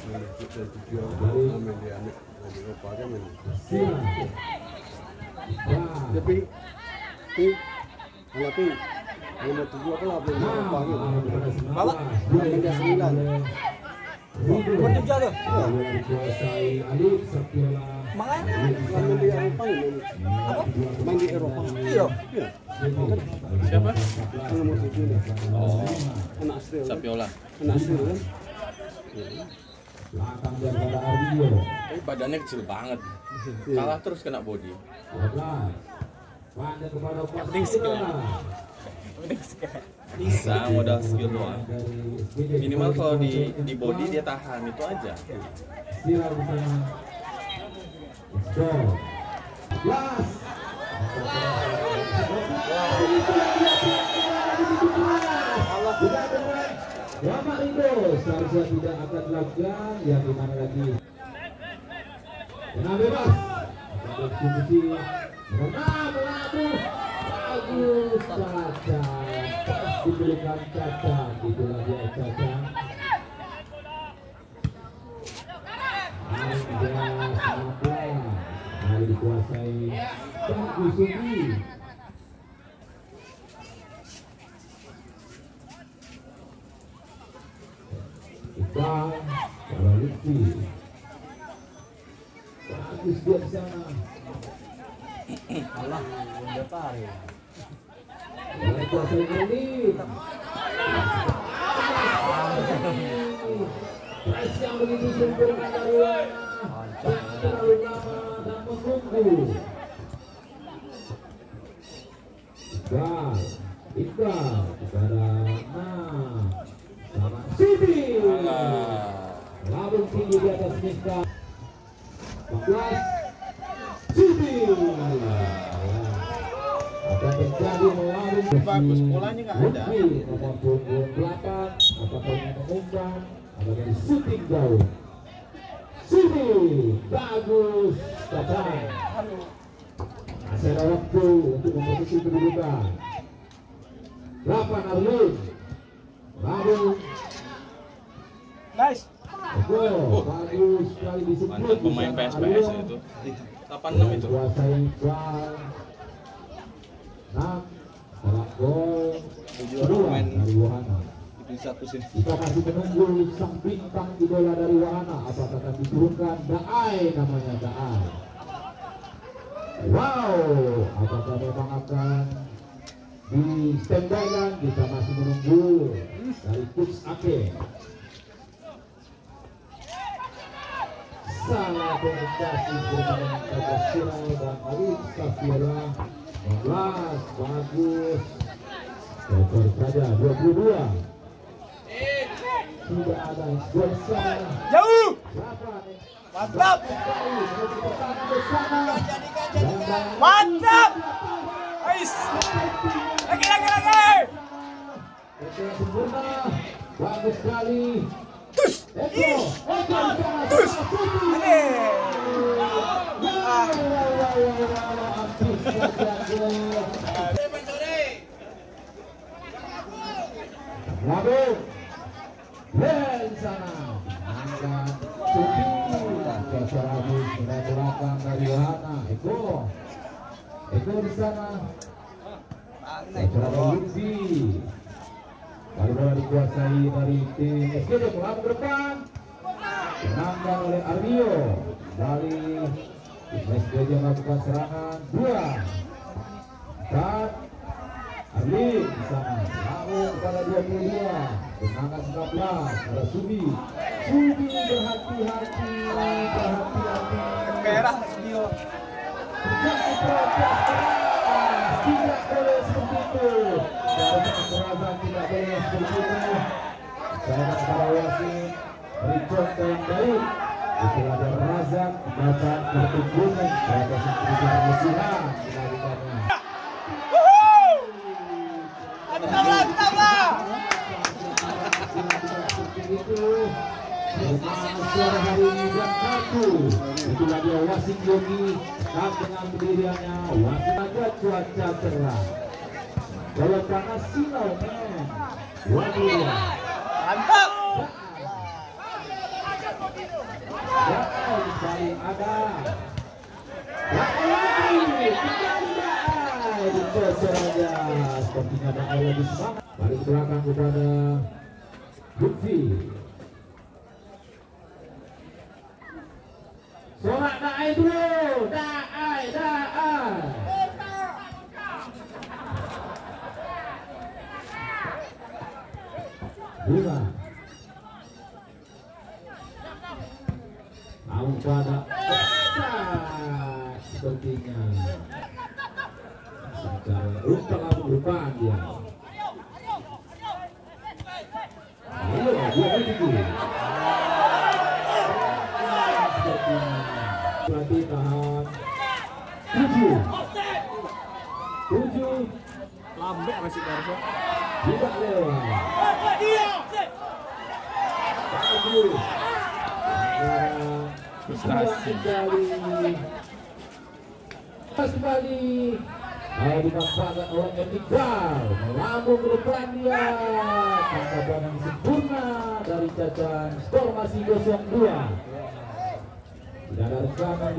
Main di Eropa. Iya. Siapa? Nomor 7 nih. Oh, Anak Astrid. Sapiola. Anak Astrid kan. Tapi badannya kecil banget. Kalah terus kena body. Penting skill. Bisa modal skill doang. Minimal kalau di body dia tahan itu aja. Bapak itu seharusnya tidak akan dilakukan, yang dimana lagi tenang bebas diskusi bagus Caca pas diberikan Caca, itulah dia Caca mari dikuasai bagus Sugi. Iqbal, kalau Lutfi bagus dia di sana. Allah, udah tarik. Oleh kuasa ini. Press yang begitu sempurna dari Wana, terlalu lama dan menunggu. Iqbal kepada sama Siti. Labung tinggi di atas Miska. 14 Siti. Akan terjadi melalui Bagus, bolanya nggak ada. Nomor punggung 8. Apakah yang mengumpan? Apakah di shooting jauh? Siti bagus. Caca. Masih ada waktu untuk memutuskan kedudukan. 8 Arlun. Lalu Nice. bagus sekali disebut. Mantap pemain PSPS itu. 86 itu. Kuasai Iqbal. 6 salah gol. 2 dari Wahana. Kita masih menunggu sang bintang idola dari Wahana. Apakah akan diturunkan? Daai namanya Daai. Wow, apakah memang akan di standby kan? Kita masih menunggu dari Coach Ake. Salah komunikasi bermain Pancasila dan Arif Safira. 16 bagus. Skor saja 22. Tidak ada skor Jauh. Mantap. Mantap. Nice. Lagi. Sempurna. Bagus sekali. Tus. Tus. Lalu di sana angkat Suki dasar habis mulai belakang dari Wahana. Eko di sana dasar Lutfi. Lalu bola dikuasai dari tim SGD melangkah ke depan, menangkan oleh Ardio. Dari tim SGD melakukan serangan 2 dan Arli di sana lalu pada 22 tendangan 19 ada Subi berhati-hati Merah Mas Dio. terjadi protes keras, tidak boleh seperti itu. Seharusnya kekerasan tidak boleh seperti itu. Saya kepada wasit beri contoh yang baik. Itulah ada Razak dapat kartu kuning pada sebuah musiman dilakukannya. Tambah. Suara hari ini jam 1. Itulah dia wasit Yogi dan dengan pendiriannya wasit aja cuaca cerah. Kalau panas silau men. Waduh. Mantap. masih ada. Lagi dicocor aja. Sepertinya Daai lebih semangat. Balik ke belakang kepada Lutfi. Sorak Daai dulu. Daai. Lima. Namun pada sepertinya secara rupa dia. Ayo, dia itu. Pelatih tahan. 7. Lambek masih Garso. Tidak lewat. Bagus. Frustrasi. Kembali dimanfaatkan oleh Etikal, melambung ke depan dia. Tangkapan yang sempurna dari Cacan. Skor masih 0-2. Tidak ada rekaman.